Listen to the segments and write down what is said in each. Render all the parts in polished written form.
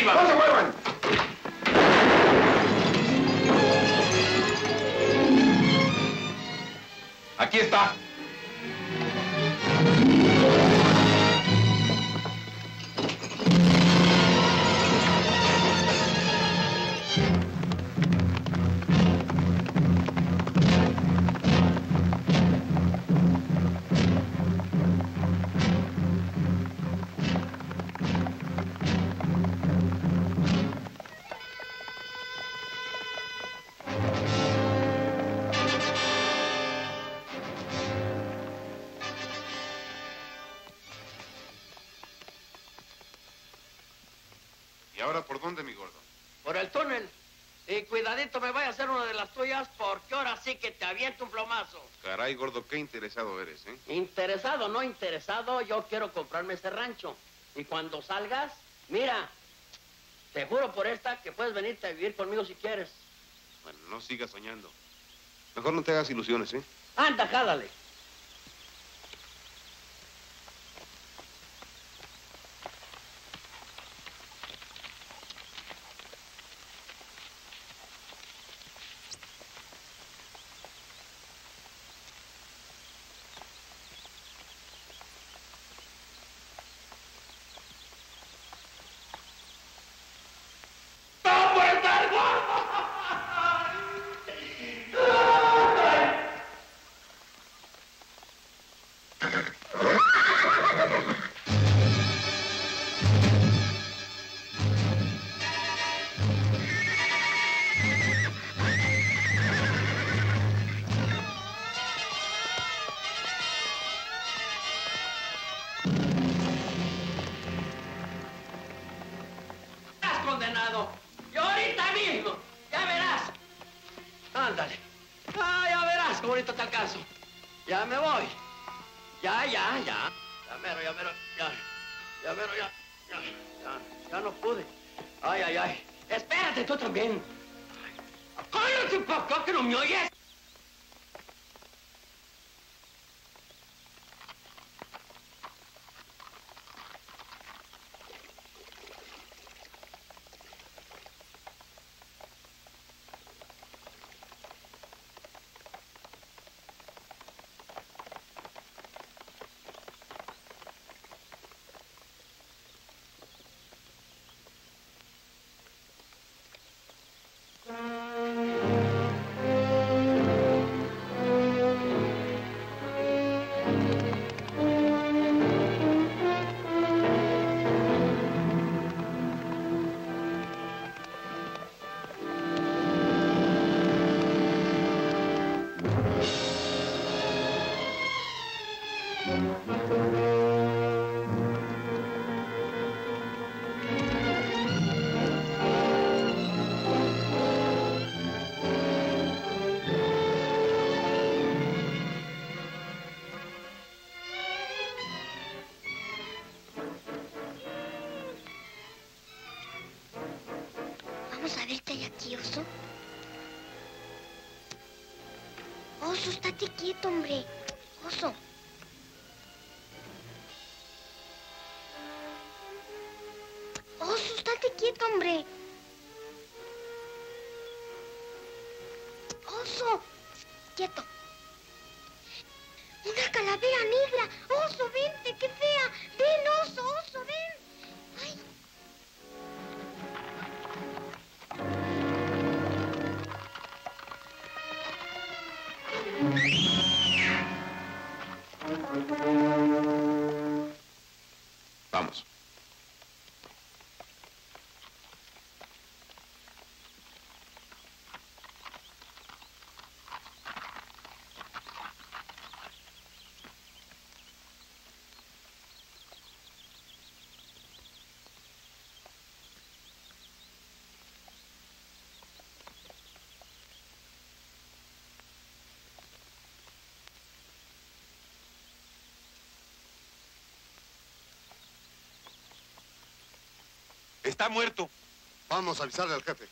arriba! ¡No se muevan! Aquí está. ¿Y ahora por dónde, mi gordo? Por el túnel. Y cuidadito me vaya a hacer una de las tuyas, porque ahora sí que te aviento un plomazo. Caray, gordo, qué interesado eres, ¿eh? Interesado, no interesado, yo quiero comprarme ese rancho. Y cuando salgas, mira, te juro por esta que puedes venirte a vivir conmigo si quieres. Bueno, no sigas soñando. Mejor no te hagas ilusiones, ¿eh? Anda, jálale. Condenado. Y ahorita mismo, ya verás. Ándale. Ah, ya verás cómo ahorita te alcanzo. Ya me voy. Ya. Ya mero, ya. Ya mero, ya no pude. Ay. Espérate tú también. Cállate, papá, que no me oyes. Vamos a ver qué hay aquí, oso. Oso, estate quieto, hombre. Oso. Oso, estate quieto, hombre. Oso, quieto. Una calavera negra. Oso, vente, qué fea. Ven, oso, ven. Ay. Vamos. Está muerto. Vamos a avisarle al jefe.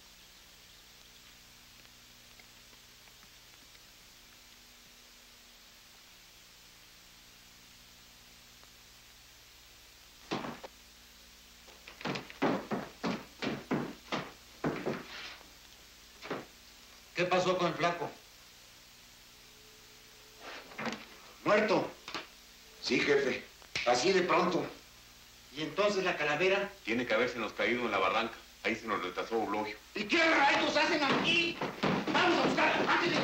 ¿Qué pasó con el flaco? ¿Muerto? Sí, jefe. Así de pronto. ¿Y entonces la calavera? Tiene que habérsenos caído en la barranca. Ahí se nos retrasó Eulogio. ¿Y qué rayos hacen aquí? ¡Vamos a buscar! ¡Ándale!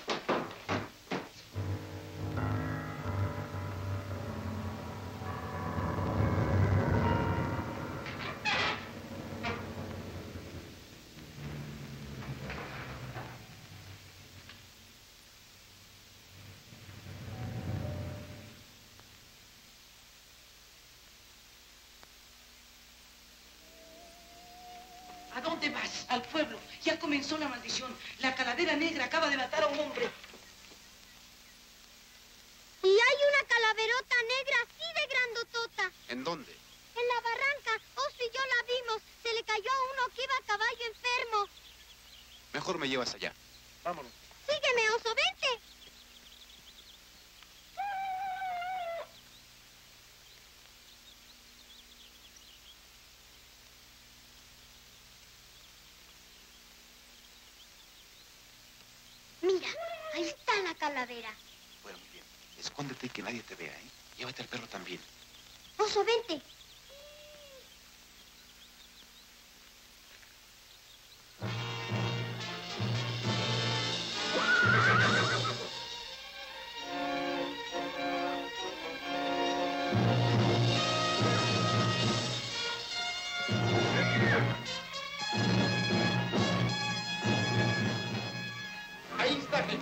¿A dónde vas? Al pueblo. Ya comenzó la maldición. La calavera negra acaba de matar a un hombre. Y hay una calaverota negra así de grandotota. ¿En dónde? En la barranca, Oso y yo la vimos. Se le cayó a uno que iba a caballo enfermo. Mejor me llevas allá. Vámonos. Sígueme, Oso, vente. Mira, ahí está la calavera. Bueno, muy bien. Escóndete y que nadie te vea, ¿eh? Llévate al perro también. Oso, vente. Ahí está, jefe.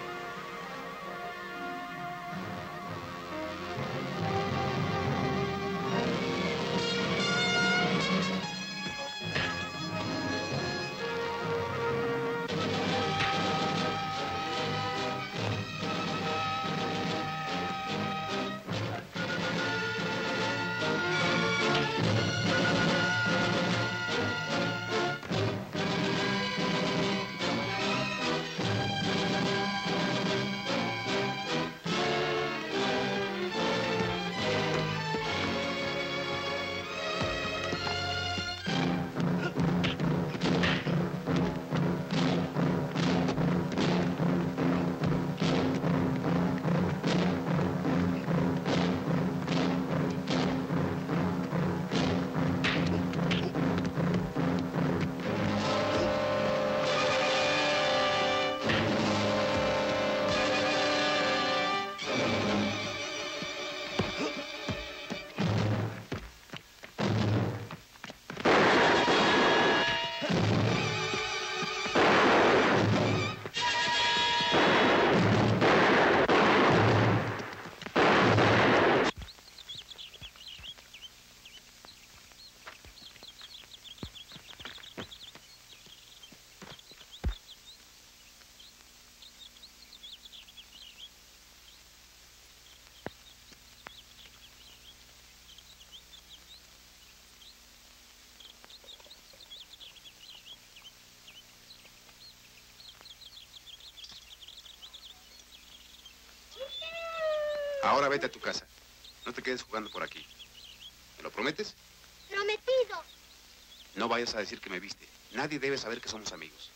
Ahora vete a tu casa. No te quedes jugando por aquí. ¿Me lo prometes? Prometido. No vayas a decir que me viste. Nadie debe saber que somos amigos.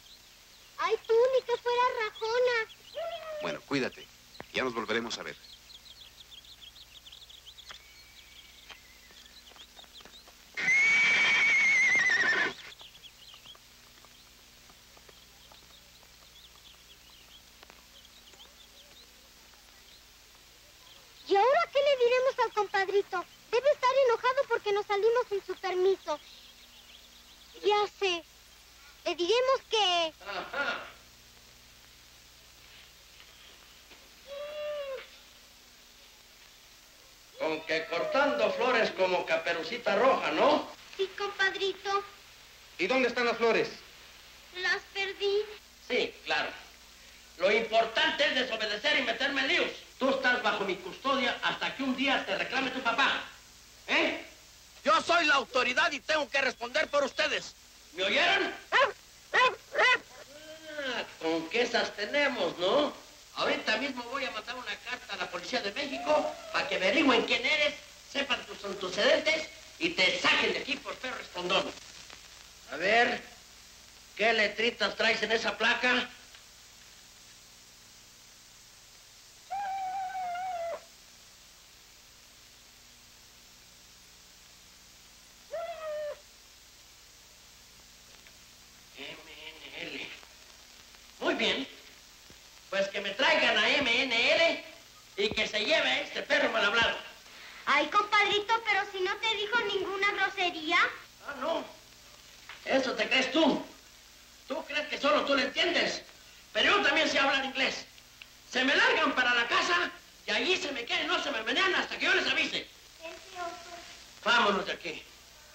Ay, tú, ni que fuera rajona. Bueno, cuídate. Ya nos volveremos a ver. ¿Y ahora qué le diremos al compadrito? Debe estar enojado porque nos salimos sin su permiso. Ya sé. Le diremos que... Ajá. Con que cortando flores como Caperucita Roja, ¿no? Sí, compadrito. ¿Y dónde están las flores? Las perdí. Sí, claro. Lo importante es desobedecer y meterme en líos. Tú estás bajo mi custodia hasta que un día te reclame tu papá. ¿Eh? Yo soy la autoridad y tengo que responder por ustedes. ¿Me oyeron? Ah, con que esas tenemos, ¿no? Ahorita mismo voy a mandar una carta a la Policía de México para que averigüen quién eres, sepan tus antecedentes y te saquen de aquí por perro respondón. A ver, ¿Qué letritas traes en esa placa? MNL. Muy bien. Pues que me traigan a MNL y que se lleve a este perro mal hablado. Ay, compadrito, pero si no te dijo ninguna grosería. Ah, no. Eso te crees tú. Tú crees que solo tú le entiendes. Pero yo también sé hablar inglés. Se me largan para la casa y allí se me quedan, no se me menean hasta que yo les avise. Vámonos de aquí.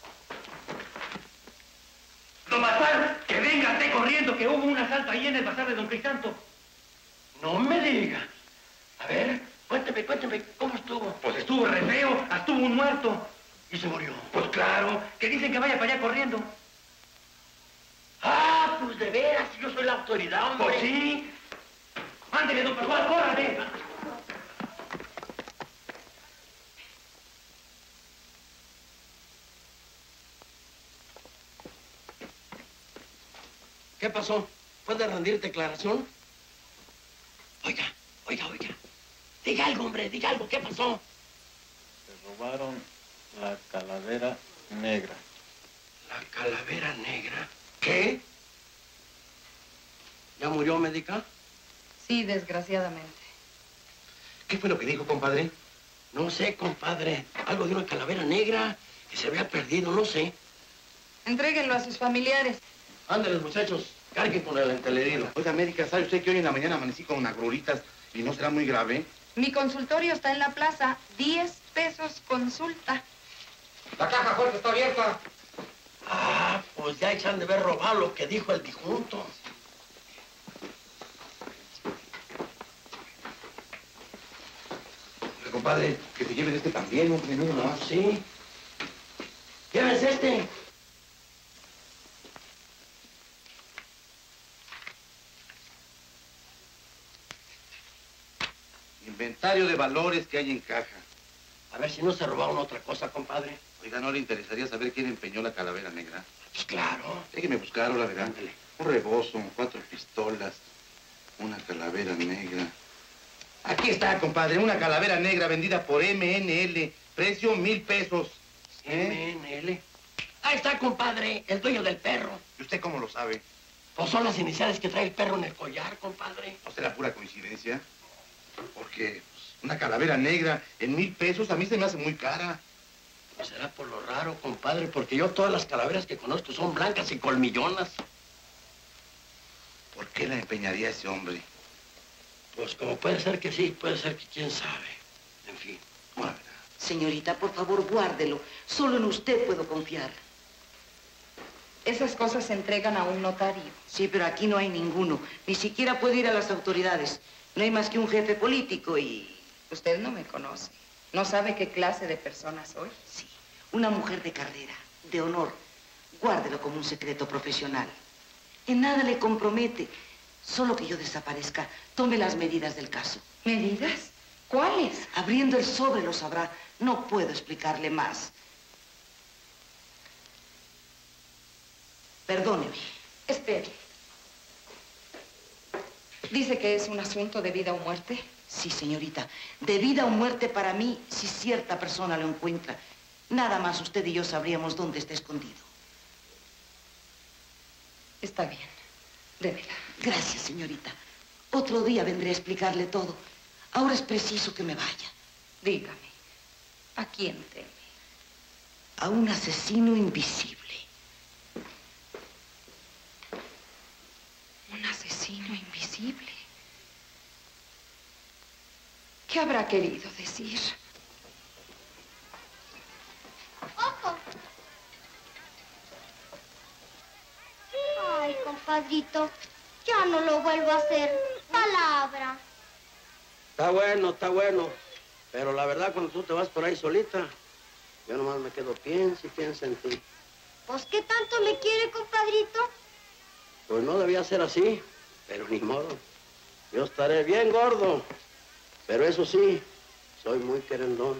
Don Bazar, que venga usted corriendo, que hubo un asalto ahí en el bazar de Don Crisanto. No me diga. A ver, cuénteme, ¿cómo estuvo? Pues estuvo re feo, estuvo un muerto. ¿Y se murió? Pues claro, que dicen que vaya para allá corriendo. Ah, pues de veras, yo soy la autoridad, hombre. Pues sí. Ándele, don Pascual, córrale. ¿Qué pasó? ¿Puedes rendir declaración? Oiga. Diga algo, hombre, diga algo. ¿Qué pasó? Se robaron la calavera negra. La calavera negra. ¿Qué? ¿Ya murió, médica? Sí, desgraciadamente. ¿Qué fue lo que dijo, compadre? No sé, compadre. Algo de una calavera negra que se había perdido, no sé. Entréguenlo a sus familiares. Ándale, muchachos, carguen con el entelerido. Oiga, médica, ¿sabe usted que hoy en la mañana amanecí con agrulitas y no será muy grave? Mi consultorio está en la plaza. 10 pesos consulta. La caja fuerte está abierta. Ah, pues ya echan de ver robado lo que dijo el difunto. Compadre, que se lleven este también, hombre, no más. Sí. Llévense este. Inventario de valores que hay en caja. A ver si no se robaron otra cosa, compadre. Oiga, ¿no le interesaría saber quién empeñó la calavera negra? Pues claro. Déjeme buscarlo, la verdad. Ándale. Un rebozo, 4 pistolas, una calavera negra. Aquí está, compadre, una calavera negra vendida por MNL, precio 1000 pesos. MNL. Ahí está, compadre, el dueño del perro. ¿Y usted cómo lo sabe? Pues son las iniciales que trae el perro en el collar, compadre. ¿No será pura coincidencia? Porque pues, una calavera negra en 1000 pesos a mí se me hace muy cara. Pues será por lo raro, compadre, porque yo todas las calaveras que conozco son blancas y colmillonas. ¿Por qué la empeñaría ese hombre? Pues como puede ser que sí, puede ser que quién sabe. En fin. Bueno, Señorita, por favor, guárdelo. Solo en usted puedo confiar. Esas cosas se entregan a un notario. Sí, pero aquí no hay ninguno. Ni siquiera puede ir a las autoridades. No hay más que un jefe político y... Usted no me conoce. ¿No sabe qué clase de persona soy? Sí, una mujer de carrera, de honor. Guárdelo como un secreto profesional. En nada le compromete. Solo que yo desaparezca, tome las medidas del caso. ¿Medidas? ¿Cuáles? Abriendo el sobre lo sabrá. No puedo explicarle más. Perdóneme. Espere. ¿Dice que es un asunto de vida o muerte? Sí, señorita. De vida o muerte para mí, si cierta persona lo encuentra. Nada más usted y yo sabríamos dónde está escondido. Está bien. Démela. Gracias, señorita. Otro día vendré a explicarle todo. Ahora es preciso que me vaya. Dígame, ¿a quién teme? A un asesino invisible. Un asesino invisible. ¿Qué habrá querido decir? ¡Ojo! Ay, compadrito, ya no lo vuelvo a hacer. Palabra. Está bueno. Pero la verdad, cuando tú te vas por ahí solita, yo nomás me quedo piensa en ti. ¿Pues qué tanto me quiere, compadrito? Pues no debía ser así, pero ni modo. Yo estaré bien gordo, pero eso sí, soy muy querendón.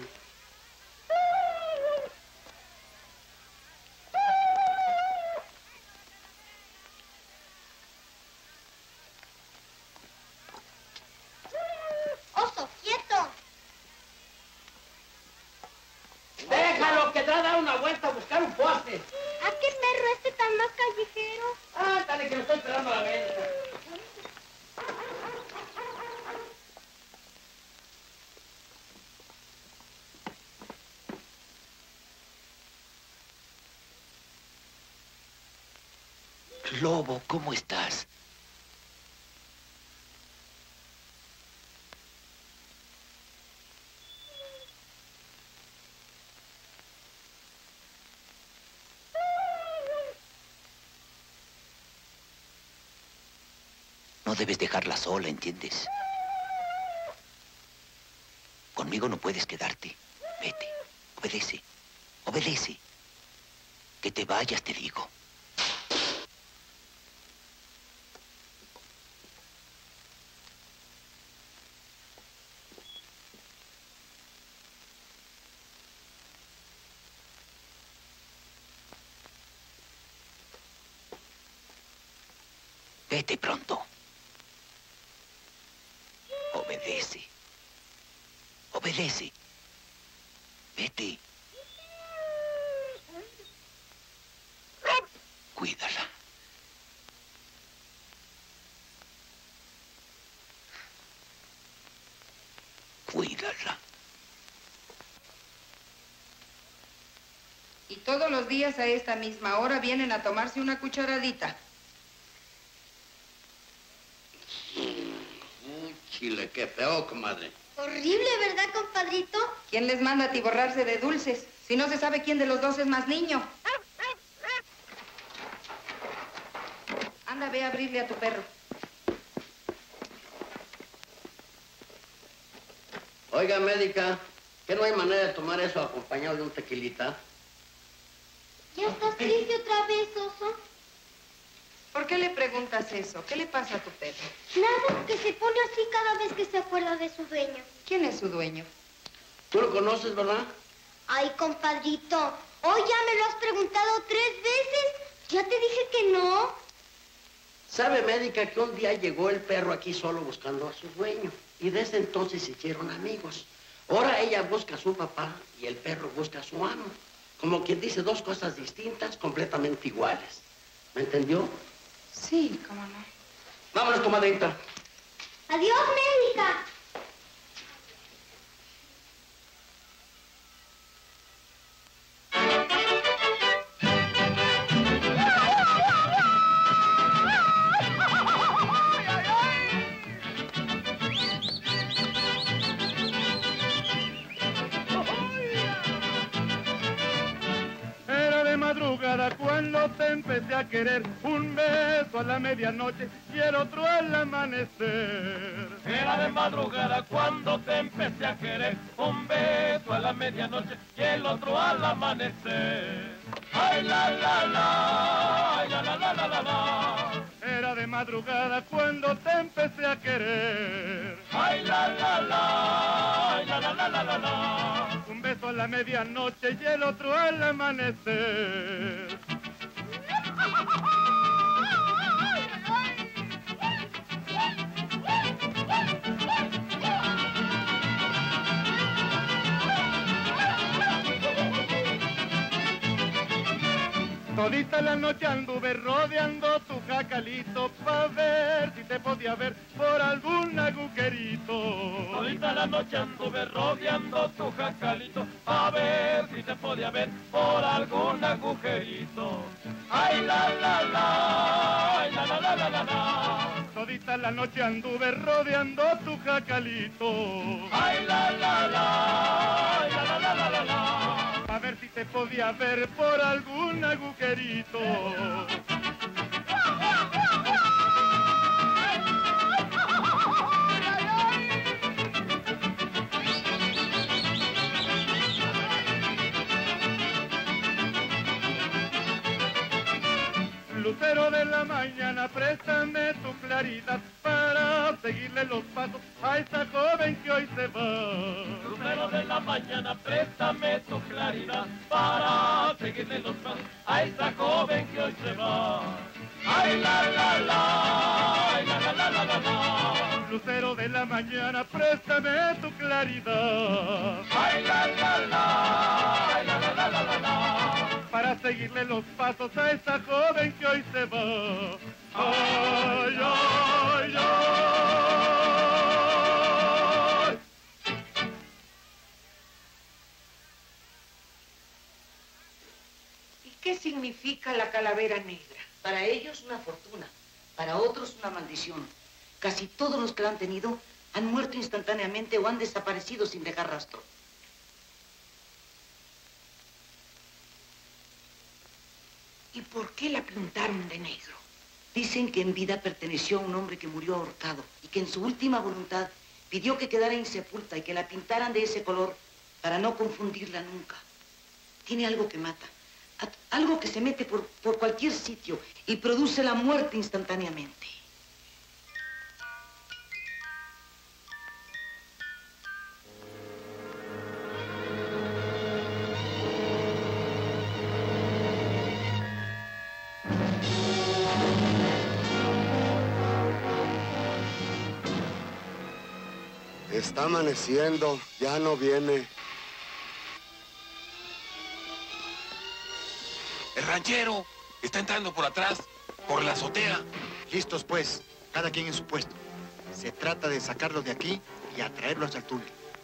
vendrá a dar una vuelta a buscar un poste. ¿A qué perro este tan más callejero? Ah, dale que lo estoy esperando a la vez. Lobo, ¿cómo estás? No debes dejarla sola, ¿entiendes? Conmigo no puedes quedarte. Vete, obedece, obedece. Que te vayas, te digo. Vete pronto. Obedece. Obedece. Vete. Cuídala. Cuídala. Y todos los días a esta misma hora vienen a tomarse una cucharadita. Chile, qué feo, comadre. Horrible, ¿verdad, compadrito? ¿Quién les manda a atiborrarse de dulces? Si no se sabe quién de los dos es más niño. Anda, ve a abrirle a tu perro. Oiga, médica, ¿que no hay manera de tomar eso acompañado de un tequilita? ¿Ya estás triste otra vez, Oso? ¿Por qué le preguntas eso? ¿Qué le pasa a tu perro? Nada, que se pone así cada vez que se acuerda de su dueño. ¿Quién es su dueño? ¿Tú lo conoces, verdad? Ay, compadrito, hoy ya me lo has preguntado 3 veces. Ya te dije que no. ¿Sabe, médica, que un día llegó el perro aquí solo buscando a su dueño? Y desde entonces se hicieron amigos. Ahora ella busca a su papá y el perro busca a su amo. Como quien dice 2 cosas distintas, completamente iguales. ¿Me entendió? Sí, cómo no. Vámonos, comadrita. Adiós, médica. Cuando te empecé a querer, un beso a la medianoche y el otro al amanecer. Era de madrugada cuando te empecé a querer, un beso a la medianoche y el otro al amanecer. Ay, la, la, la, ay, la, la, la, la, la, la. Era de madrugada cuando te empecé a querer. Ay, la, la, la, ay, la, la, la, la, la, la. Un beso a la medianoche y el otro al amanecer. Todita la noche anduve rodeando tu jacalito pa' ver si te podía ver por algún agujerito. Todita la noche anduve rodeando tu jacalito pa' ver si te podía ver por algún agujerito. Ay, la, la, la, ay, la, la, la, la, la, la. Todita la noche anduve rodeando tu jacalito. Ay, la, la, la, ay, la, la, la, la, la, la. A ver si te podía ver por algún agujerito. Lucero de la mañana, préstame tu claridad para seguirle los pasos a esta joven que hoy se va. Lucero de la mañana, préstame tu claridad para seguirle los pasos a esta joven que hoy se va. Ay, la, la, la, ay, la, la, la, la, la, la. Lucero de la mañana, préstame tu claridad. Ay, la, la, la, ay, la, la, la, la, la, la. seguirle los pasos a esa joven que hoy se va. ¡Ay, ay, ay! ¿Y qué significa la calavera negra? Para ellos una fortuna, para otros una maldición. Casi todos los que la han tenido han muerto instantáneamente o han desaparecido sin dejar rastro. ¿Y por qué la pintaron de negro? Dicen que en vida perteneció a un hombre que murió ahorcado y que en su última voluntad pidió que quedara insepulta y que la pintaran de ese color para no confundirla nunca. Tiene algo que mata, algo que se mete por cualquier sitio y produce la muerte instantáneamente. Está amaneciendo, ya no viene. El ranchero está entrando por atrás, por la azotea. Listos, pues, cada quien en su puesto. Se trata de sacarlo de aquí y atraerlo hacia el túnel.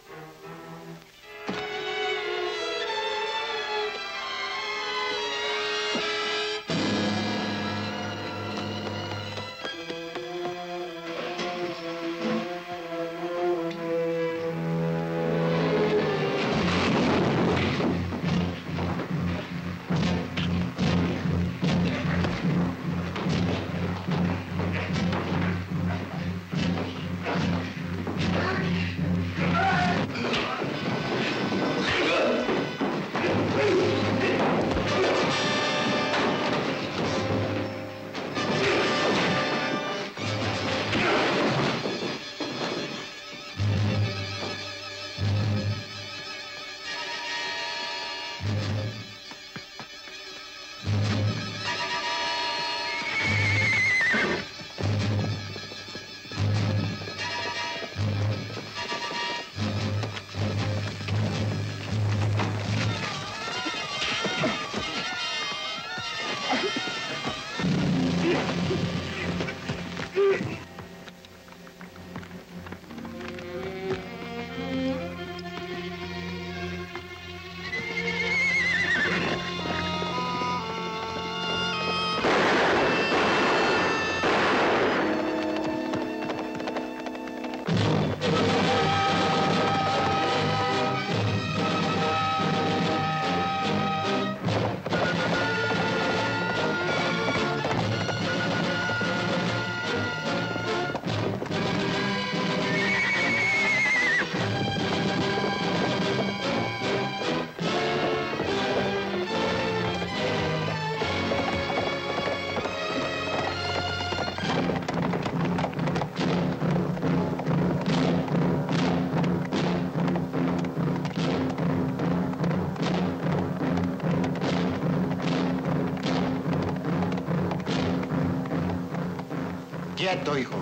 Quieto, hijo.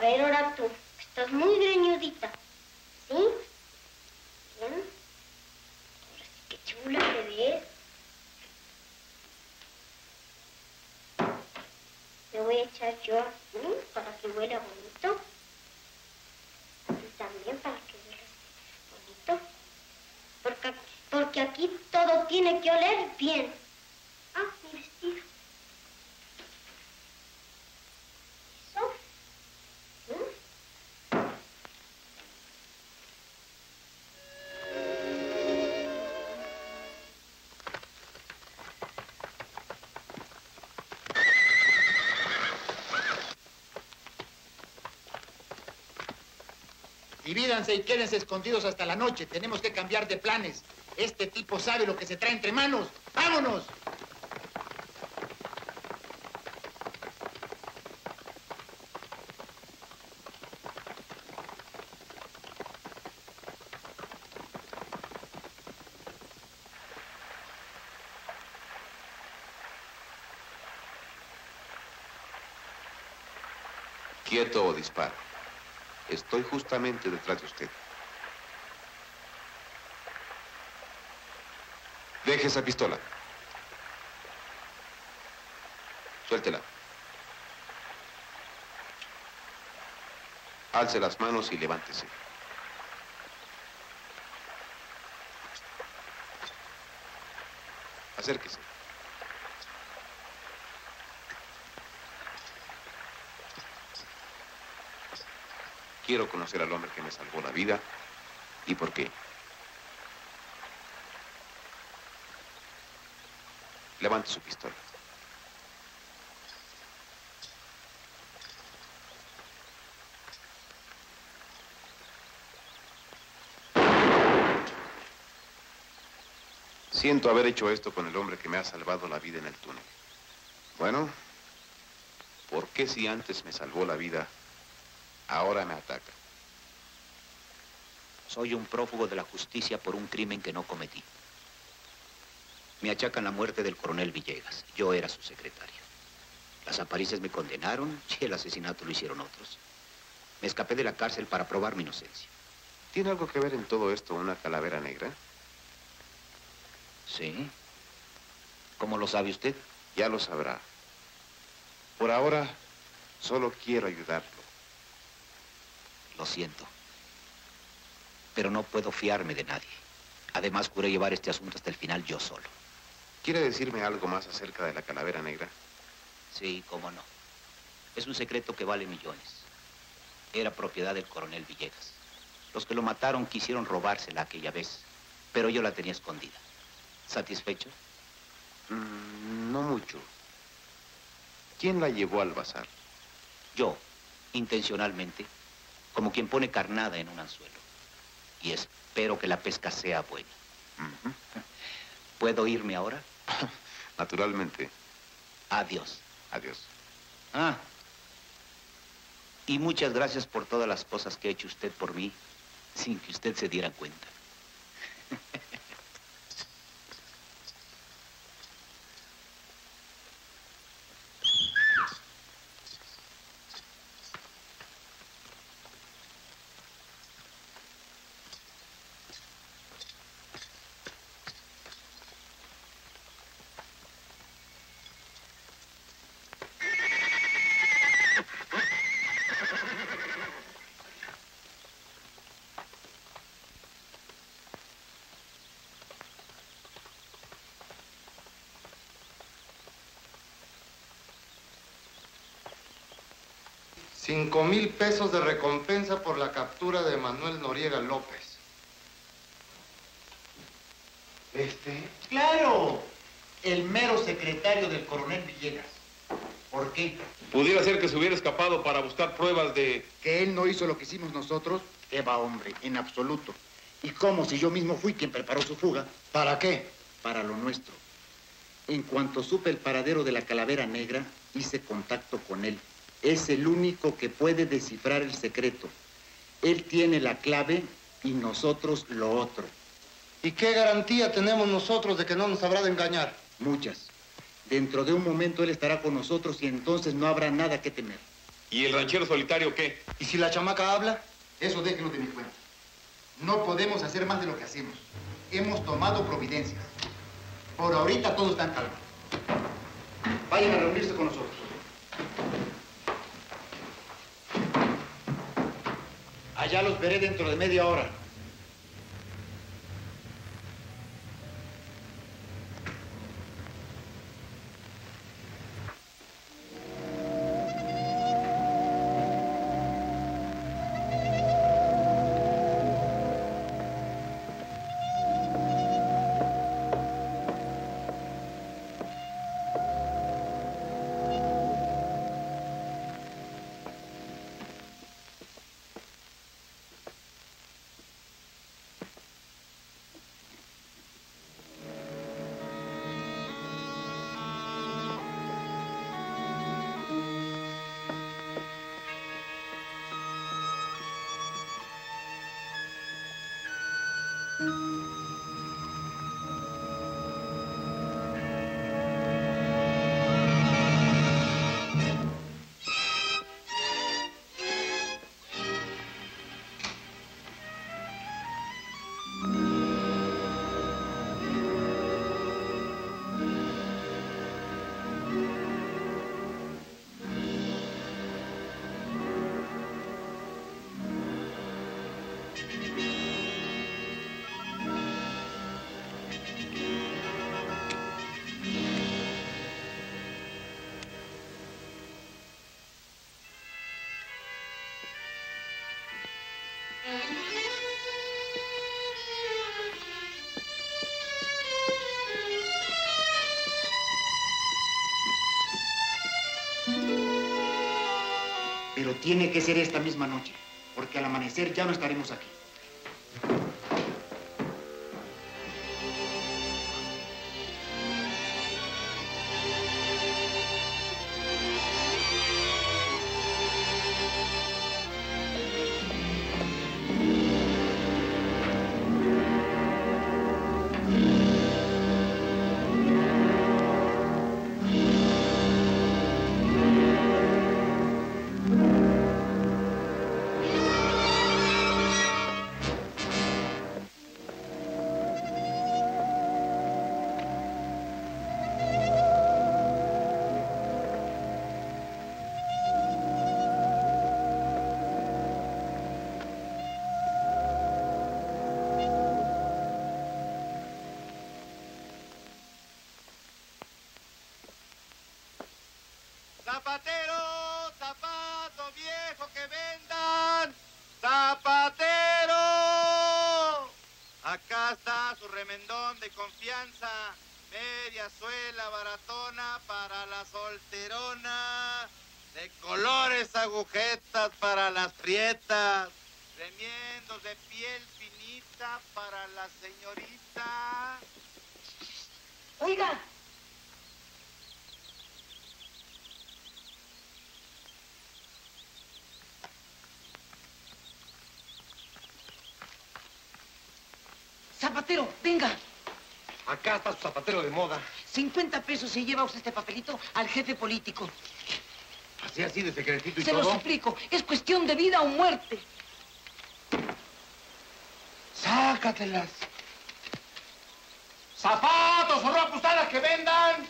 ver, ahora tú. Estás muy greñudita. ¿Sí? Bien. Ahora sí que chula te ves. Me voy a echar yo así para que huela bonito. Y también para que huela bonito. Porque aquí todo tiene que oler bien. Ah, mi vestido. Eso. Divídanse y quédense escondidos hasta la noche. Tenemos que cambiar de planes. Este tipo sabe lo que se trae entre manos. ¡Vámonos! Quieto o disparo. Estoy justamente detrás de usted. Deje esa pistola. Suéltela. Alce las manos y levántese. Acérquese. Quiero conocer al hombre que me salvó la vida y por qué. Levante su pistola. Siento haber hecho esto con el hombre que me ha salvado la vida en el túnel. Bueno, ¿por qué si antes me salvó la vida, ahora me ataca? Soy un prófugo de la justicia por un crimen que no cometí. Me achacan la muerte del coronel Villegas. Yo era su secretario. Las apariciones me condenaron y el asesinato lo hicieron otros. Me escapé de la cárcel para probar mi inocencia. ¿Tiene algo que ver en todo esto una calavera negra? Sí. ¿Cómo lo sabe usted? Ya lo sabrá. Por ahora, solo quiero ayudarlo. Lo siento. Pero no puedo fiarme de nadie. Además, juré llevar este asunto hasta el final yo solo. ¿Quiere decirme algo más acerca de la calavera negra? Sí, cómo no. Es un secreto que vale millones. Era propiedad del coronel Villegas. Los que lo mataron quisieron robársela aquella vez, pero yo la tenía escondida. ¿Satisfecho? No mucho. ¿Quién la llevó al bazar? Yo, intencionalmente, como quien pone carnada en un anzuelo. Y espero que la pesca sea buena. ¿Puedo irme ahora? Naturalmente. Adiós. Adiós. Ah. Y muchas gracias por todas las cosas que ha hecho usted por mí, sin que usted se diera cuenta. $5,000 de recompensa por la captura de Manuel Noriega López. ¡Claro! El mero secretario del coronel Villegas. ¿Por qué? Pudiera ser que se hubiera escapado para buscar pruebas de... ¿Que él no hizo lo que hicimos nosotros? ¿Qué va, hombre? En absoluto. ¿Y cómo si yo mismo fui quien preparó su fuga? ¿Para qué? Para lo nuestro. En cuanto supe el paradero de la calavera negra, hice contacto con él. Es el único que puede descifrar el secreto. Él tiene la clave y nosotros lo otro. ¿Y qué garantía tenemos nosotros de que no nos habrá de engañar? Muchas. Dentro de un momento él estará con nosotros y entonces no habrá nada que temer. ¿Y el ranchero solitario qué? ¿Y si la chamaca habla? Eso déjenlo de mi cuenta. No podemos hacer más de lo que hacemos. Hemos tomado providencias. Por ahorita todo está en calma. Vayan a reunirse con nosotros. Allá los veré dentro de media hora. Pero tiene que ser esta misma noche, porque al amanecer ya no estaremos aquí. Zapatero, zapato viejo que vendan. Zapatero. Acá está su remendón de confianza. Media suela baratona para la solterona. De colores agujetas para las prietas. Remiendos de piel finita para la señorita. Oiga. Zapatero, venga. Acá está su zapatero de moda. 50 pesos se lleva usted este papelito al jefe político. Así de secretito y Se todo. lo suplico, es cuestión de vida o muerte. Sácatelas. Zapatos o ropa usadas que vendan.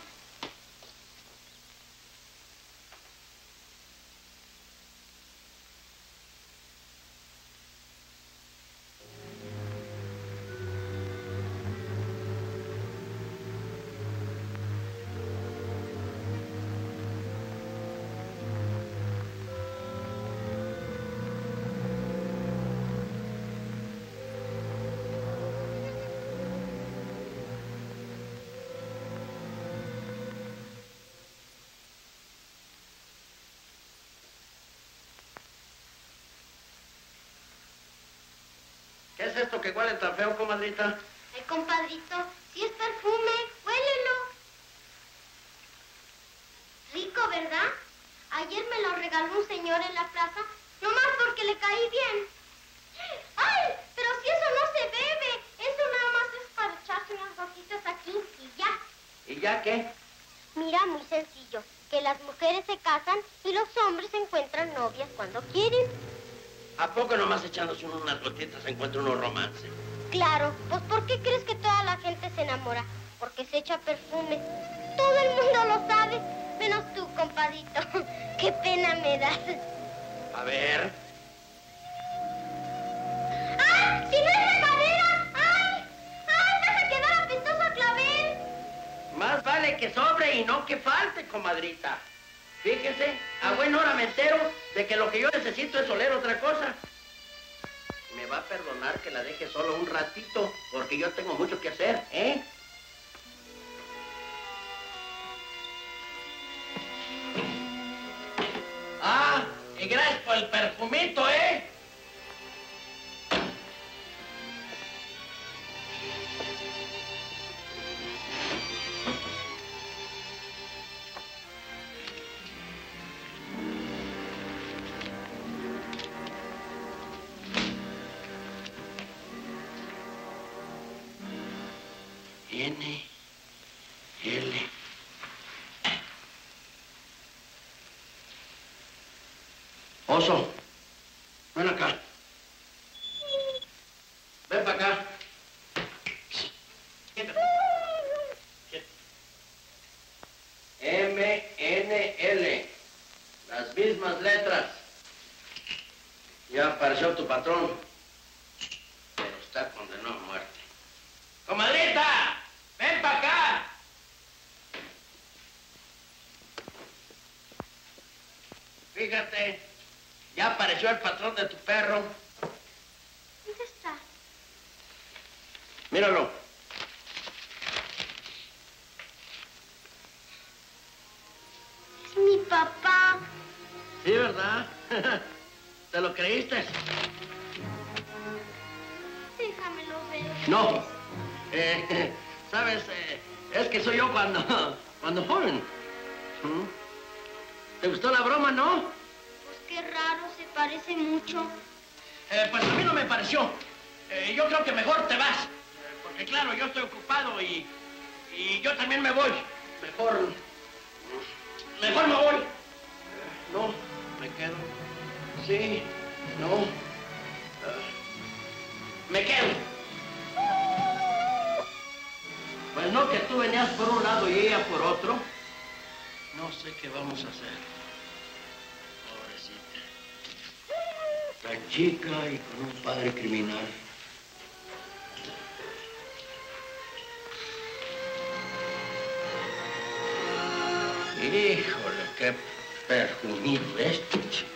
¿Qué es esto que huele tan feo, comadrita? Ay, compadrito, si es perfume, huélelo. Rico, ¿verdad? Ayer me lo regaló un señor en la plaza, nomás porque le caí bien. ¡Ay! Pero si eso no se bebe, eso nada más es para echarse unas gotitas aquí y ya. ¿Y ya qué? Mira, muy sencillo. que las mujeres se casan y los hombres encuentran novias cuando quieren. ¿A poco nomás echándose unas gotitas se encuentra uno romance? Claro, pues ¿por qué crees que toda la gente se enamora? Porque se echa perfume. Todo el mundo lo sabe, menos tú, compadito. Qué pena me das. A ver. ¡Ah! ¡Si no es regadera! ¡Ay! ¡Ay! ¡Vas a quedar apestoso a clavel! Más vale que sobre y no que falte, comadrita. Fíjese, a buena hora me entero de que lo que yo necesito es oler otra cosa. Me va a perdonar que la deje solo un ratito, porque yo tengo mucho que hacer, ¿eh? Ah, y gracias por el perfumito, ¿eh? N, L. Oso, ven acá. Ven para acá. Siéntate. M, N, L. Las mismas letras. Ya apareció tu patrón. Pero está condenado a muerte. ¡Comadrita! ¡Ven para acá! Fíjate, ya apareció el patrón de tu perro. ¿Dónde está? Míralo. Es mi papá. Sí, ¿verdad? ¿Te lo creíste? Déjamelo ver. No. ¿Sabes? Es que soy yo cuando joven. ¿Mm? ¿Te gustó la broma, no? Pues qué raro, se parece mucho. Pues a mí no me pareció. Yo creo que mejor te vas. Porque claro, yo estoy ocupado y yo también me voy. Mejor me voy. No, me quedo. Sí, no. Me quedo. Pues no, que tú venías por un lado y ella por otro. No sé qué vamos a hacer. Pobrecita. Tan chica y con un padre criminal. Híjole, qué perjumido esto, chico.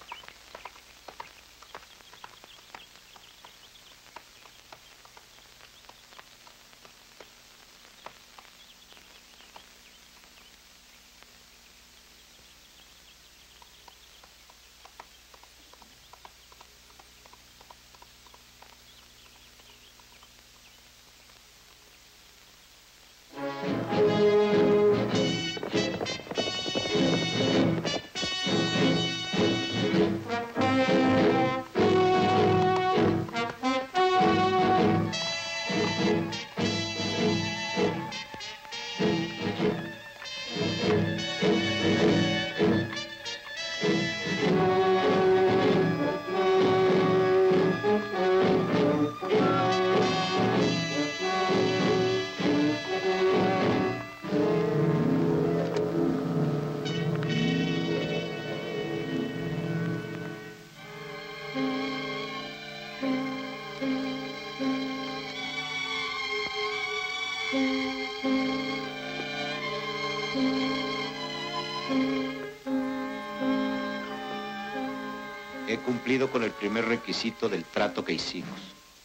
He cumplido con el primer requisito del trato que hicimos.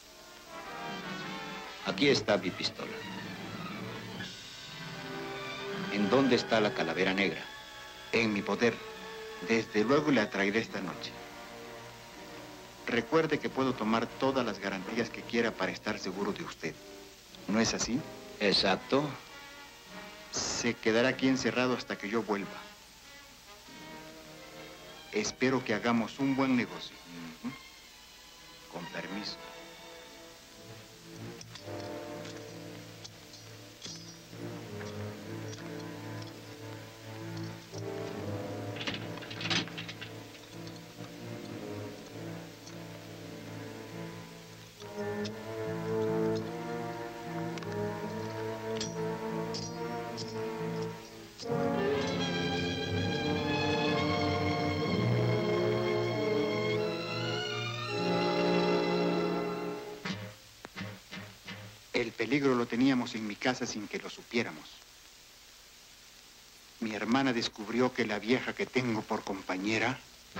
Aquí está mi pistola. ¿En dónde está la calavera negra? En mi poder. Desde luego le atraeré esta noche. Recuerde que puedo tomar todas las garantías que quiera para estar seguro de usted. ¿No es así? Exacto. Se quedará aquí encerrado hasta que yo vuelva. Espero que hagamos un buen negocio. Con permiso. El peligro lo teníamos en mi casa sin que lo supiéramos. Mi hermana descubrió que la vieja que tengo por compañera...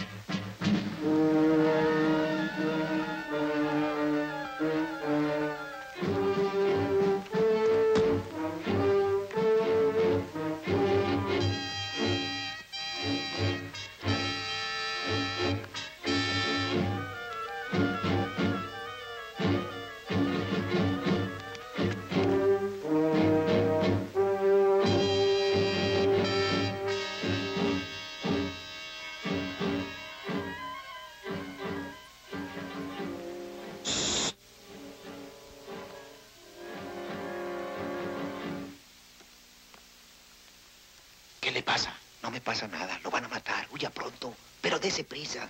¿Qué le pasa? No me pasa nada. Lo van a matar. Huya pronto. Pero dése prisa.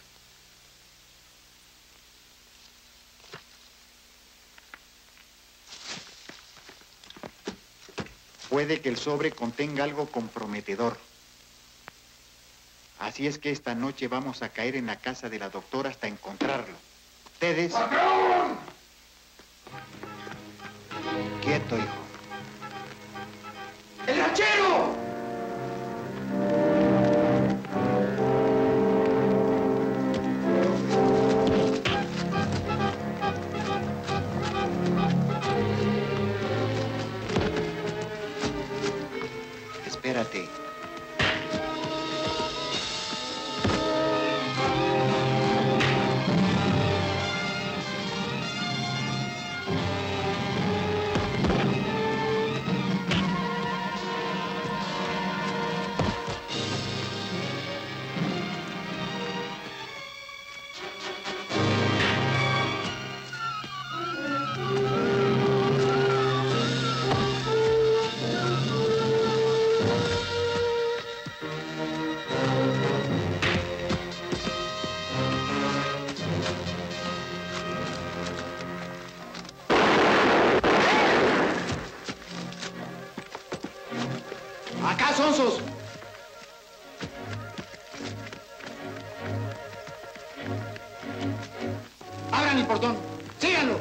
Puede que el sobre contenga algo comprometedor. Así es que esta noche vamos a caer en la casa de la doctora hasta encontrarlo. Ustedes... ¡Patrón! Quieto, hijo. ¡El ranchero! Espérate. ¡Acá, sonsos! ¡Abran el portón! ¡Síganlo!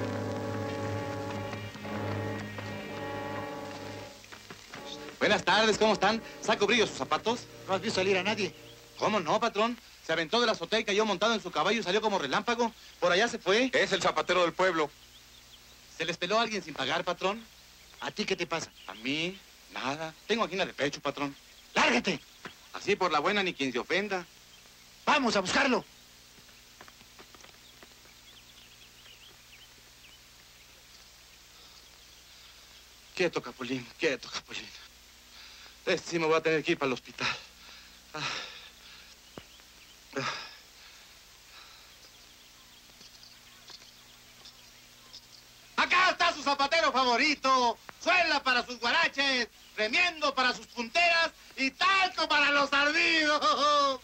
Buenas tardes, ¿cómo están? ¿Saco brillo sus zapatos? ¿No has visto salir a nadie? ¿Cómo no, patrón? Se aventó de la azotea y cayó montado en su caballo y salió como relámpago. Por allá se fue. Es el zapatero del pueblo. ¿Se les peló a alguien sin pagar, patrón? ¿A ti qué te pasa? A mí, nada. Tengo angina de pecho, patrón. ¡Lárgate! Así por la buena ni quien se ofenda. ¡Vamos a buscarlo! Quieto, Capulín, quieto, Capulín. Sí me voy a tener que ir para el hospital. ¡Acá está su zapatero favorito! Suela para sus guaraches, remiendo para sus punteras y talco para los ardidos.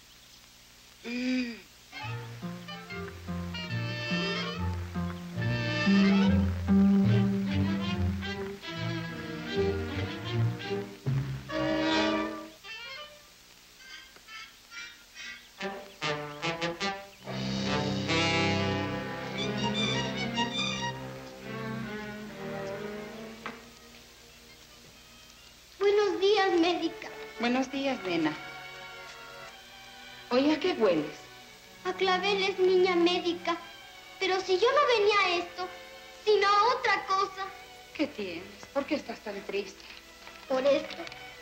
Buenos días, médica. Buenos días, nena. Oye, ¿a qué hueles? A claveles, niña médica. Pero si yo no venía a esto, sino a otra cosa. ¿Qué tienes? ¿Por qué estás tan triste? Por esto.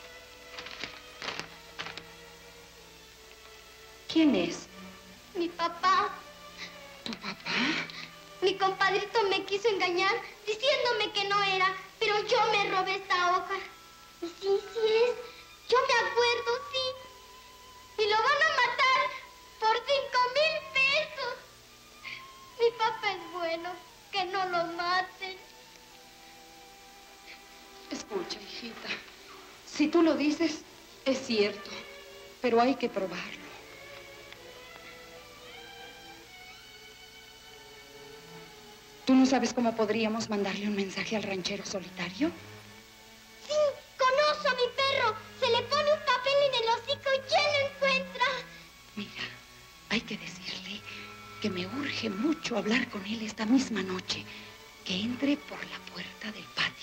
¿Quién es? Mi papá. ¿Tu papá? Mi compadrito me quiso engañar diciéndome que no era, pero yo me robé esta hoja. Y sí es. Yo me acuerdo, sí. Y lo van a matar por 5,000 pesos. Mi papá es bueno. Que no lo maten. Escucha, hijita. Si tú lo dices, es cierto. Pero hay que probarlo. ¿Tú no sabes cómo podríamos mandarle un mensaje al ranchero solitario? Sí, conozco a mi perro. Se le pone un papel en el hocico y ya lo encuentra. Mira, hay que decirle que me urge mucho hablar con él esta misma noche. Que entre por la puerta del patio.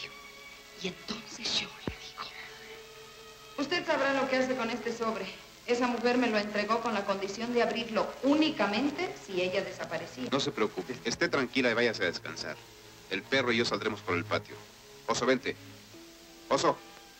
Y entonces yo le digo... Usted sabrá lo que hace con este sobre. Esa mujer me lo entregó con la condición de abrirlo únicamente si ella desaparecía. No se preocupe. Esté tranquila y váyase a descansar. El perro y yo saldremos por el patio. Oso, vente. Oso.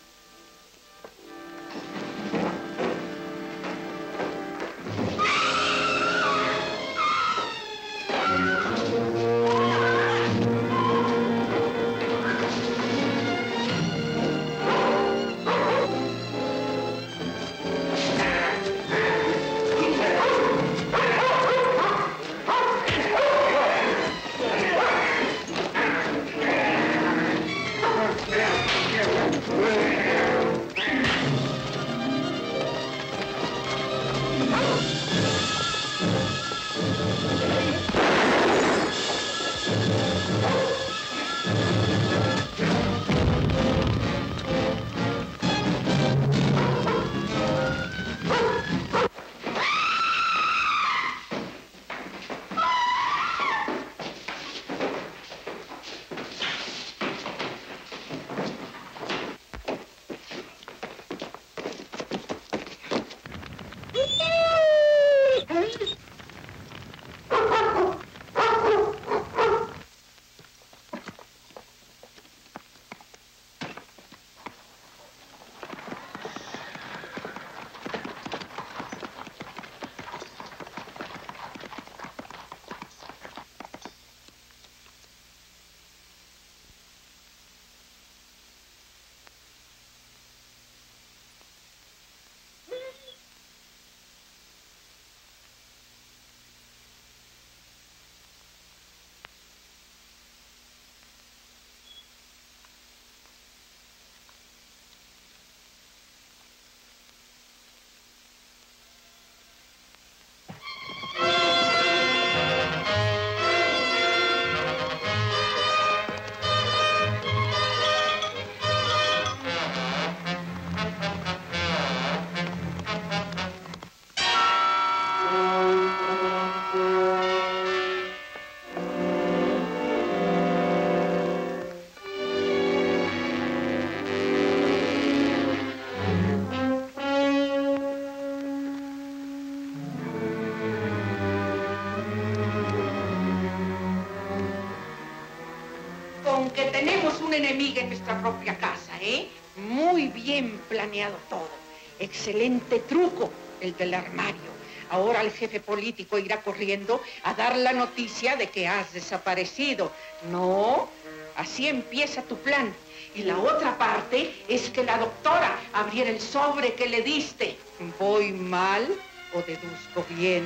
Que tenemos una enemiga en nuestra propia casa, ¿eh? Muy bien planeado todo. Excelente truco, el del armario. Ahora el jefe político irá corriendo a dar la noticia de que has desaparecido. ¿No? Así empieza tu plan. Y la otra parte es que la doctora abriera el sobre que le diste. ¿Voy mal o deduzco bien?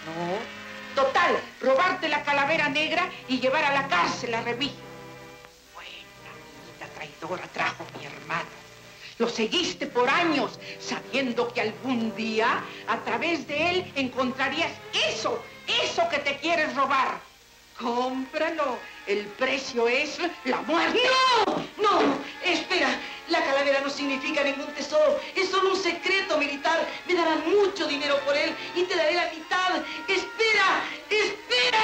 ¿No? Total, robarte la calavera negra y llevar a la cárcel a Remigio. Traidora trajo mi hermano. Lo seguiste por años, sabiendo que algún día, a través de él, encontrarías eso que te quieres robar. Cómpralo. El precio es la muerte. ¡No! ¡No! Espera. La calavera no significa ningún tesoro. Es solo un secreto militar. Me darán mucho dinero por él y te daré la mitad. ¡Espera! ¡Espera!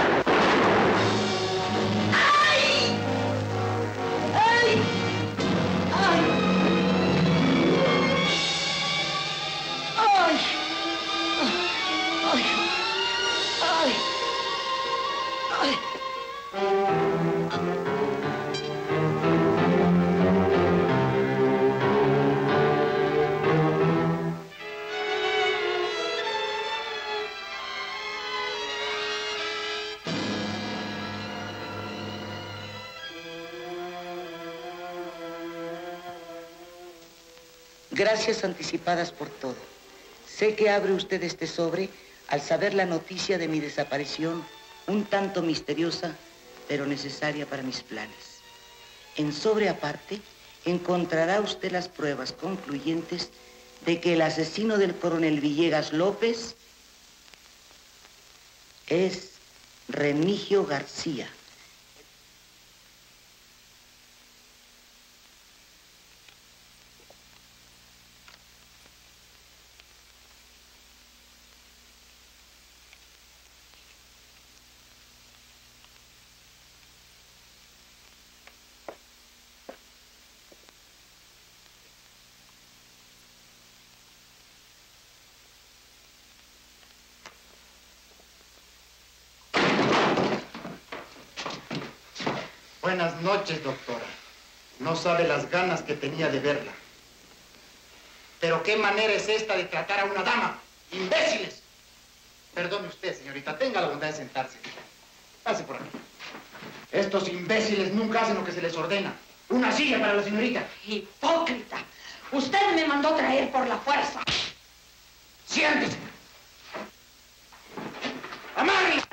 ¡Ay! ¡Ay! ¡Ay! ¡Ay! ¡Ay! ¡Ay! ¡Ay! Gracias anticipadas por todo. Sé que abre usted este sobre al saber la noticia de mi desaparición, un tanto misteriosa, pero necesaria para mis planes. En sobre aparte, encontrará usted las pruebas concluyentes de que el asesino del coronel Villegas López es Remigio García. Buenas noches, doctora. No sabe las ganas que tenía de verla. Pero qué manera es esta de tratar a una dama. ¡Imbéciles! Perdone usted, señorita. Tenga la bondad de sentarse. Pase por aquí. Estos imbéciles nunca hacen lo que se les ordena. Una silla para la señorita. ¡Hipócrita! Usted me mandó traer por la fuerza. ¡Siéntese! ¡Amárrela!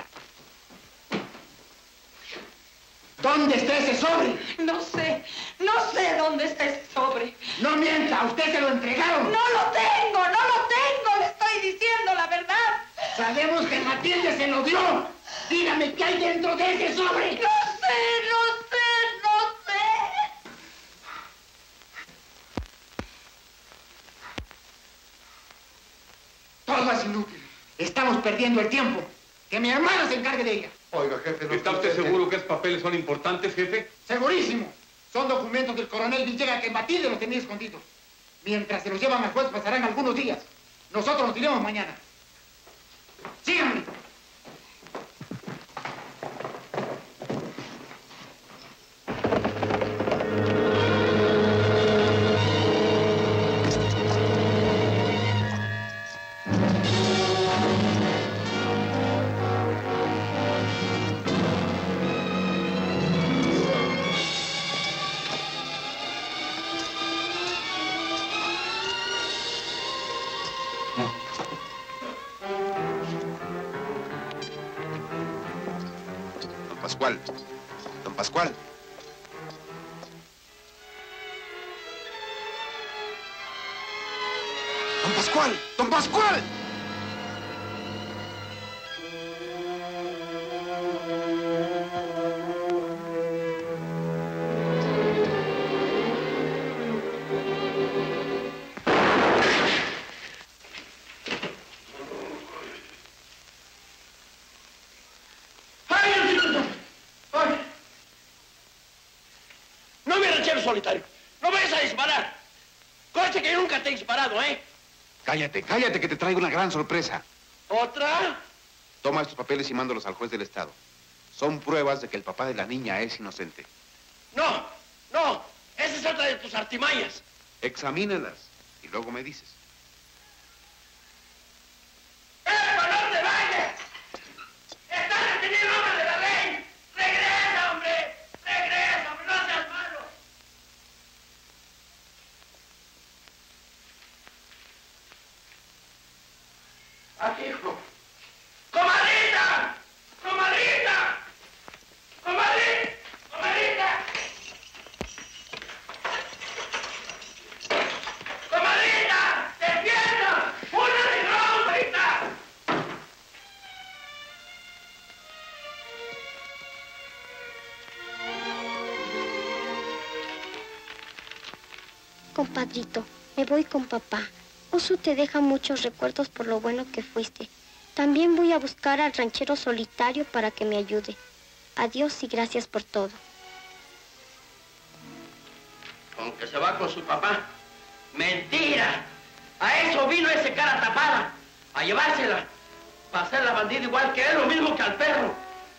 ¿Dónde está ese sobre? No sé dónde está ese sobre. No mienta, a usted se lo entregaron. No lo tengo, le estoy diciendo la verdad. Sabemos que Matilde se lo dio. Dígame qué hay dentro de ese sobre. No sé. Todo es inútil. Estamos perdiendo el tiempo. Que mi hermana se encargue de ella. Oiga, jefe, ¿no ¿Está usted seguro que esos papeles son importantes, jefe? Segurísimo. Son documentos del coronel Villegas que Matilde los tenía escondidos. Mientras se los llevan al juez pasarán algunos días. Nosotros nos iremos mañana. Síganme. Don Pascual. Don Pascual. Don Pascual. Solitario. No vayas a disparar. Conste que yo nunca te he disparado, ¿eh? Cállate, que te traigo una gran sorpresa. ¿Otra? Toma estos papeles y mándalos al juez del estado. Son pruebas de que el papá de la niña es inocente. No. Esa es otra de tus artimañas. Examínalas y luego me dices. ¡Epa, no te vayas! ¡Estás detenido en nombre de la ley! ¡Regresa, hombre! ¡No seas malo! Aquí, hijo. ¡Comadrita! ¡Comadrita! ¡Comadrita! ¡Comadrita! ¡Comadrita! ¡Despierta! ¡Una de comadrita! Compadrito, me voy con papá. Oso te deja muchos recuerdos por lo bueno que fuiste. También voy a buscar al ranchero solitario para que me ayude. Adiós y gracias por todo. Aunque se va con su papá. ¡Mentira! A eso vino ese cara tapada. A llevársela. Para hacerla bandida igual que él, lo mismo que al perro.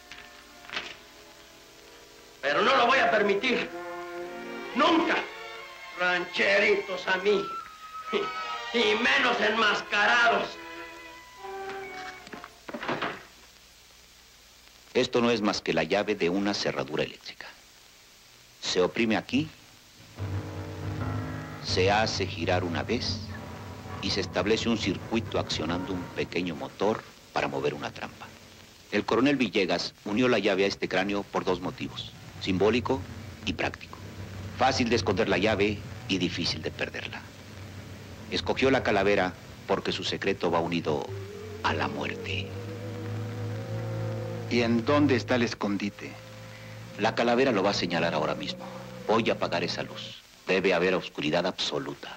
Pero no lo voy a permitir. Nunca. Rancheritos a mí. Y menos enmascarados. Esto no es más que la llave de una cerradura eléctrica. Se oprime aquí, se hace girar una vez y se establece un circuito accionando un pequeño motor para mover una trampa. El coronel Villegas unió la llave a este cráneo por dos motivos, simbólico y práctico. Fácil de esconder la llave y difícil de perderla. Escogió la calavera porque su secreto va unido a la muerte. ¿Y en dónde está el escondite? La calavera lo va a señalar ahora mismo. Voy a apagar esa luz. Debe haber oscuridad absoluta.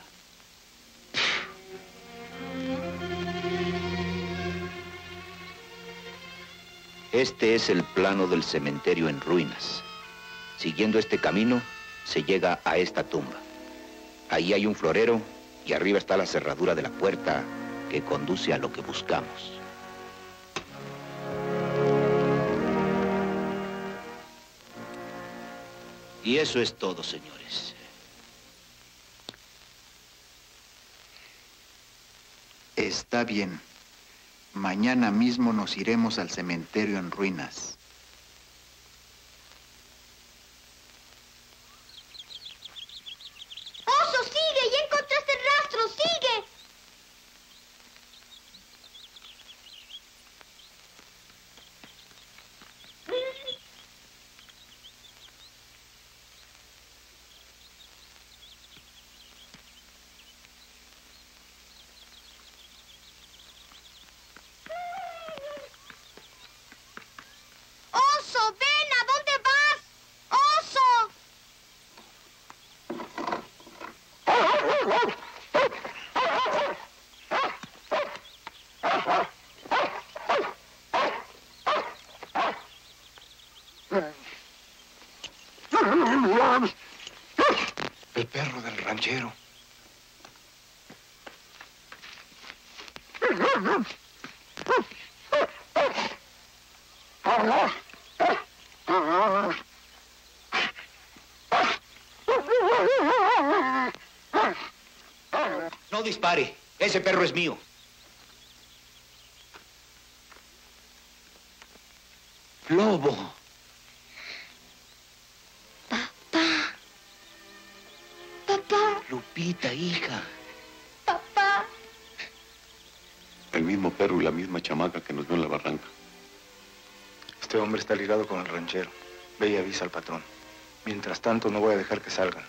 Este es el plano del cementerio en ruinas. Siguiendo este camino, se llega a esta tumba. Ahí hay un florero y arriba está la cerradura de la puerta que conduce a lo que buscamos. Y eso es todo, señores. Está bien. Mañana mismo nos iremos al cementerio en ruinas. ¡Oso, sigue! ¡Ya encontraste el rastro! ¡Sigue! ¡Oso, ven! ¿A dónde vas? ¡Oso! El perro del ranchero. No dispare. Ese perro es mío. Lobo. Papá, Lupita, hija. papá. El mismo perro y la misma chamaca que nos vio en la barranca. Este hombre está ligado con el ranchero. Ve y avisa al patrón. Mientras tanto, no voy a dejar que salgan.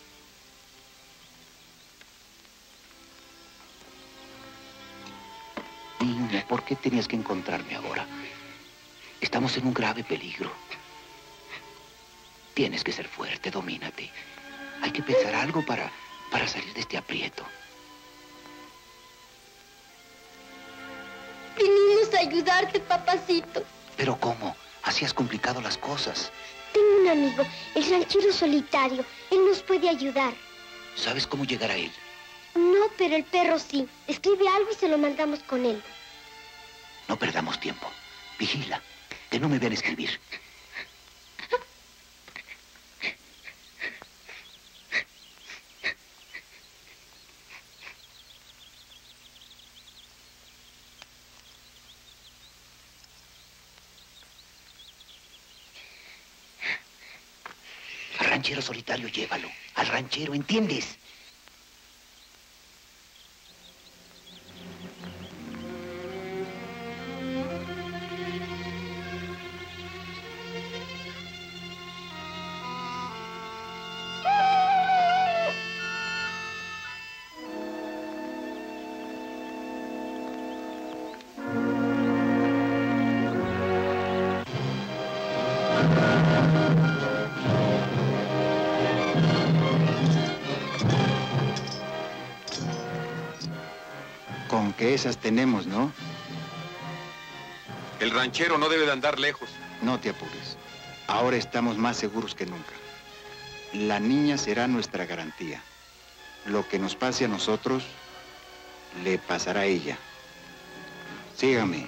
Niña, ¿por qué tenías que encontrarme ahora? Estamos en un grave peligro. Tienes que ser fuerte, domínate. Hay que pensar algo para salir de este aprieto. Venimos a ayudarte, papacito. ¿Pero cómo? Así has complicado las cosas. Tengo un amigo, el ranchero solitario. Él nos puede ayudar. ¿Sabes cómo llegar a él? No, pero el perro sí. Escribe algo y se lo mandamos con él. No perdamos tiempo. Vigila, que no me vean escribir. Al ranchero solitario, llévalo. Al ranchero, ¿entiendes? Con que esas tenemos, ¿no? El ranchero no debe de andar lejos. No te apures. Ahora estamos más seguros que nunca. La niña será nuestra garantía. Lo que nos pase a nosotros, le pasará a ella. Sígame.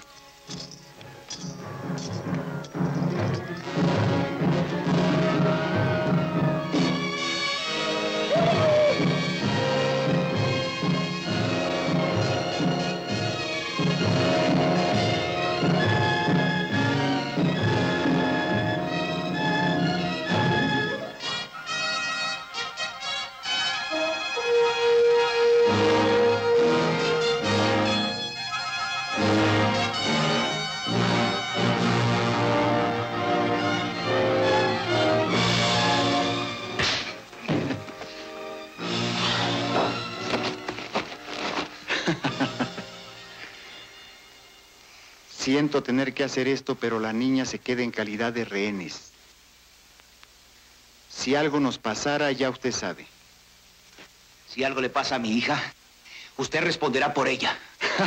Siento tener que hacer esto, pero la niña se queda en calidad de rehenes. Si algo nos pasara, ya usted sabe. Si algo le pasa a mi hija, usted responderá por ella.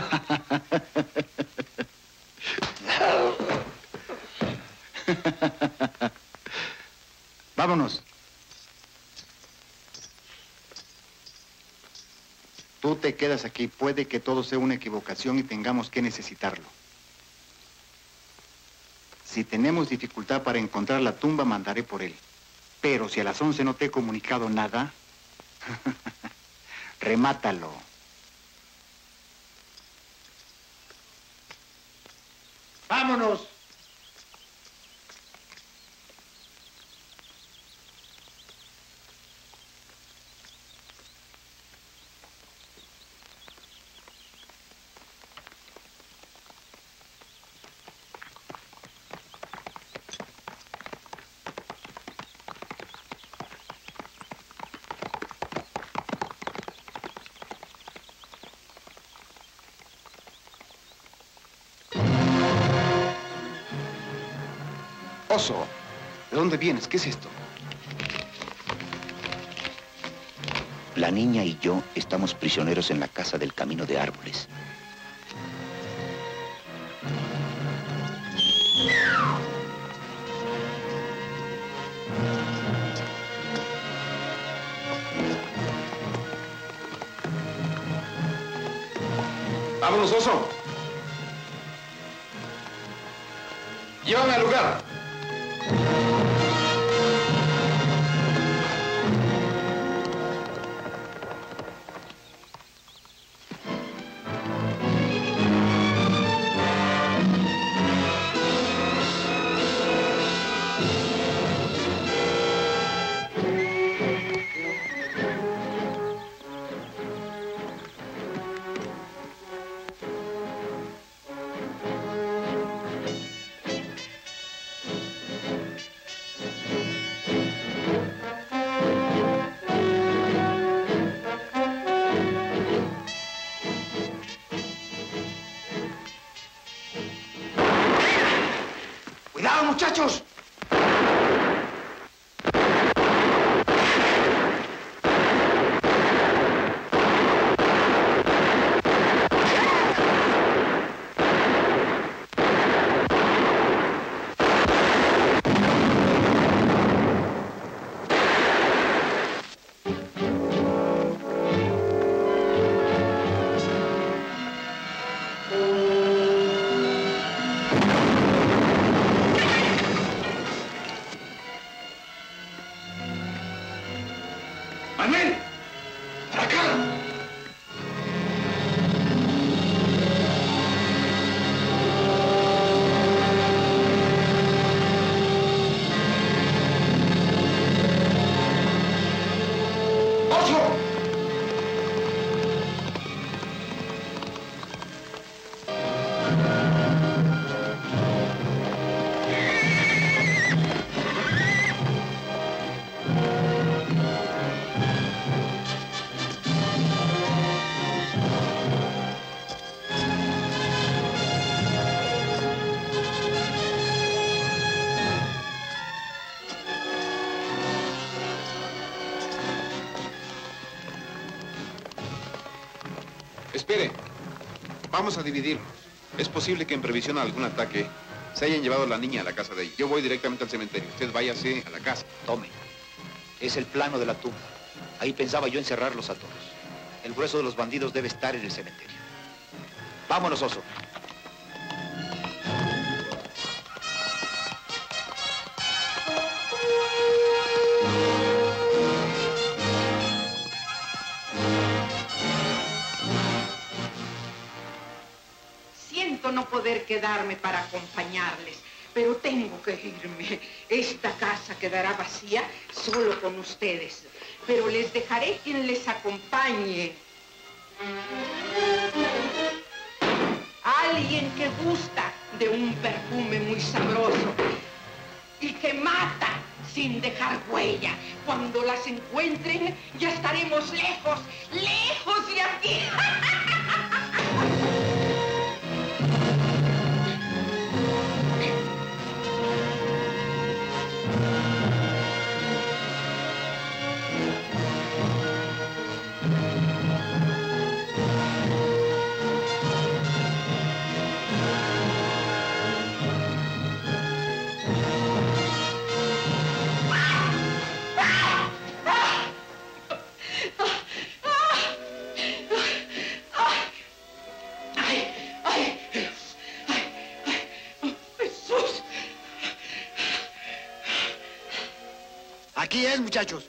Vámonos. Tú te quedas aquí. Puede que todo sea una equivocación y tengamos que necesitarlo. Si tenemos dificultad para encontrar la tumba, mandaré por él. Pero si a las 11 no te he comunicado nada, remátalo. ¡Vámonos! Oso, ¿de dónde vienes? ¿Qué es esto? La niña y yo estamos prisioneros en la casa del Camino de Árboles. ¡Vámonos, Oso! ¡Llévame al lugar! ¡Cuidado, muchachos! ¡Manuel! ¡Para acá! ¡Oso! Espere. Vamos a dividirnos. Es posible que en previsión a algún ataque se hayan llevado a la niña a la casa de ella. Yo voy directamente al cementerio. Usted váyase a la casa. Tome. Es el plano de la tumba. Ahí pensaba yo encerrarlos a todos. El grueso de los bandidos debe estar en el cementerio. Vámonos, Oso. Siento no poder quedarme para acompañarles, pero tengo que irme. Esta casa quedará vacía solo con ustedes, pero les dejaré quien les acompañe. Alguien que gusta de un perfume muy sabroso y que mata sin dejar huella. Cuando las encuentren, ya estaremos lejos, lejos de aquí. Aquí es, muchachos.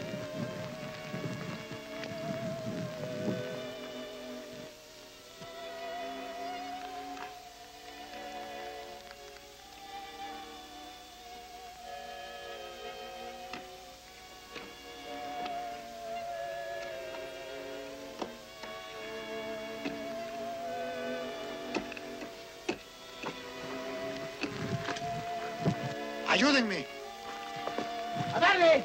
¡Ayúdenme! ¡A darle!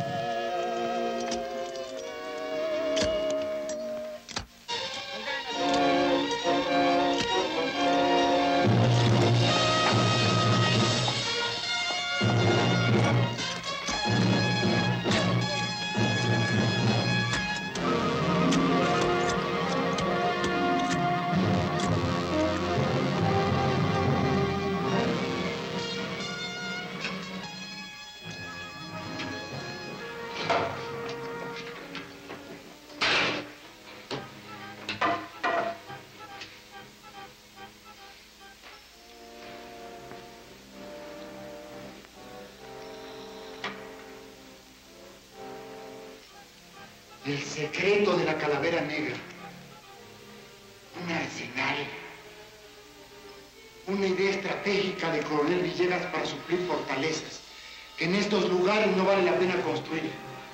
El secreto de la calavera negra. Un arsenal. Una idea estratégica de Coronel Villegas para suplir fortalezas que en estos lugares no vale la pena construir.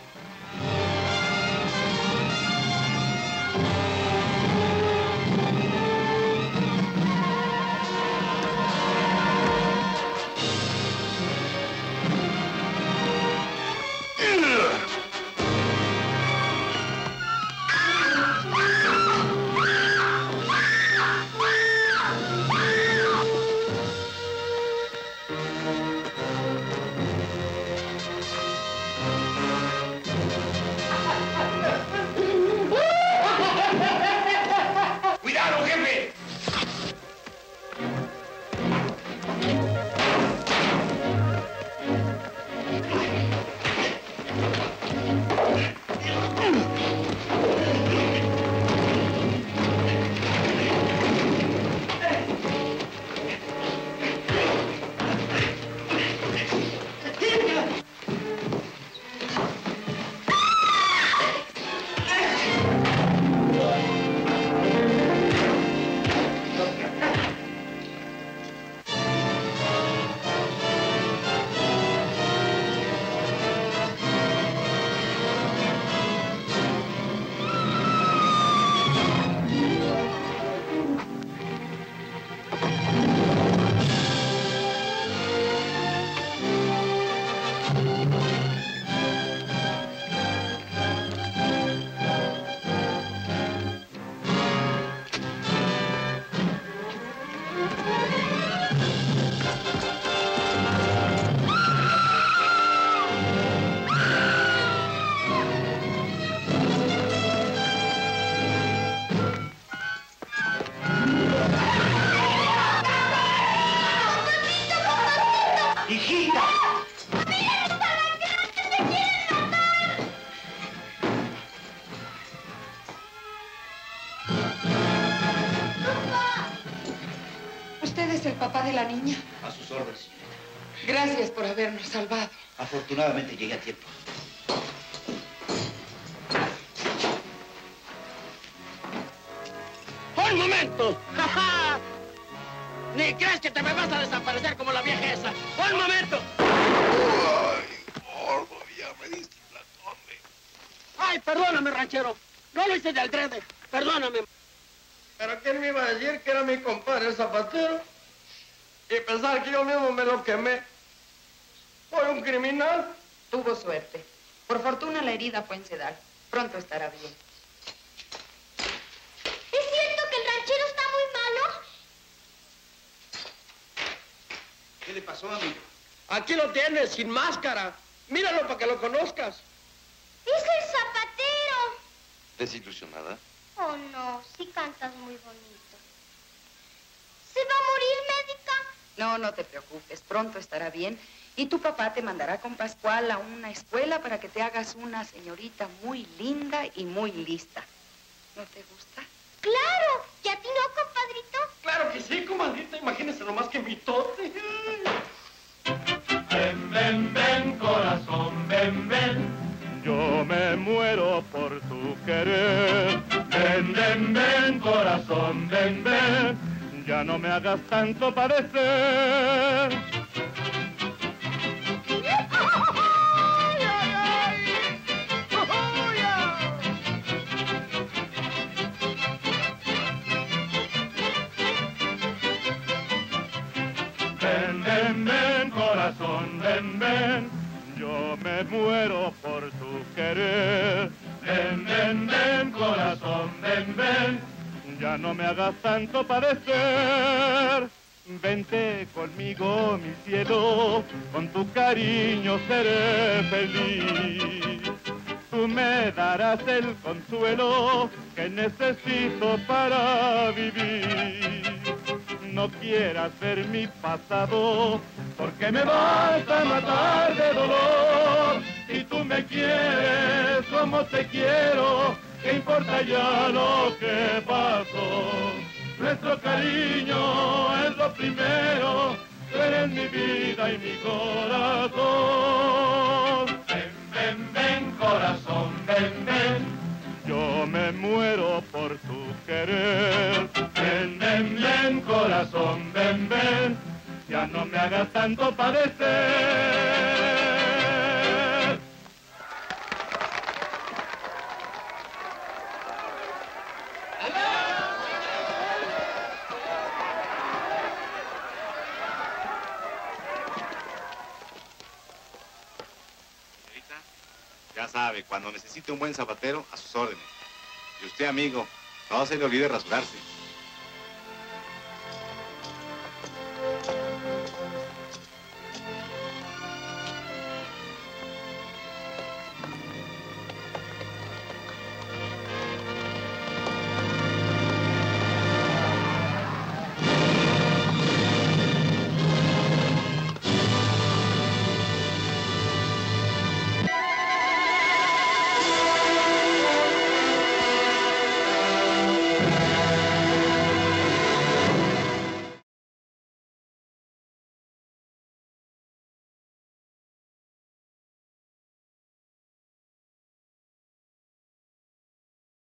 papá de la niña? A sus órdenes, señorita. Gracias por habernos salvado. Afortunadamente llegué a tiempo. ¡Un momento! ¡Ja, ja! Ni crees que te me vas a desaparecer como la vieja esa. ¡Un momento! ¡Ay, gordo! Ya me diste la torre. ¡Ay, perdóname, ranchero! No lo hice de aldrede. Perdóname. ¿Pero quién me iba a decir que era mi compadre el zapatero? Y pensar que yo mismo me lo quemé. ¿Soy un criminal? Tuvo suerte. Por fortuna la herida fue en sedal. Pronto estará bien. ¿Es cierto que el ranchero está muy malo? ¿Qué le pasó, amigo? Aquí lo tienes, sin máscara. Míralo para que lo conozcas. ¡Es el zapatero! ¿Desilusionada? Oh, no, sí cantas muy bonito. ¿Se va a morir, médica? No, no te preocupes. Pronto estará bien. Y tu papá te mandará con Pascual a una escuela para que te hagas una señorita muy linda y muy lista. ¿No te gusta? ¡Claro! ¿Y a ti no, compadrito? Claro que sí, comadrita. Imagínese nomás que mitote. Ven, ven, ven, corazón, ven, ven. Yo me muero por tu querer. Ven, ven, ven, corazón, ven, ven. Ya no me hagas tanto padecer. Ven, ven, ven, corazón, ven, ven. Yo me muero por tu querer. Ven, ven, ven, corazón, ven, ven. Ya no me hagas tanto padecer. Vente conmigo, mi cielo, con tu cariño seré feliz. Tú me darás el consuelo que necesito para vivir. No quieras ver mi pasado, porque me vas a matar de dolor. Si tú me quieres como te quiero, ¿qué importa ya lo que pasó? Nuestro cariño es lo primero, tú eres mi vida y mi corazón. Ven, ven, ven, corazón, ven, ven. Yo me muero por tu querer. Ven, ven, ven, corazón, ven, ven. Ya no me hagas tanto padecer. Ya sabe, cuando necesite un buen zapatero, a sus órdenes. Y usted, amigo, no se le olvide rasurarse.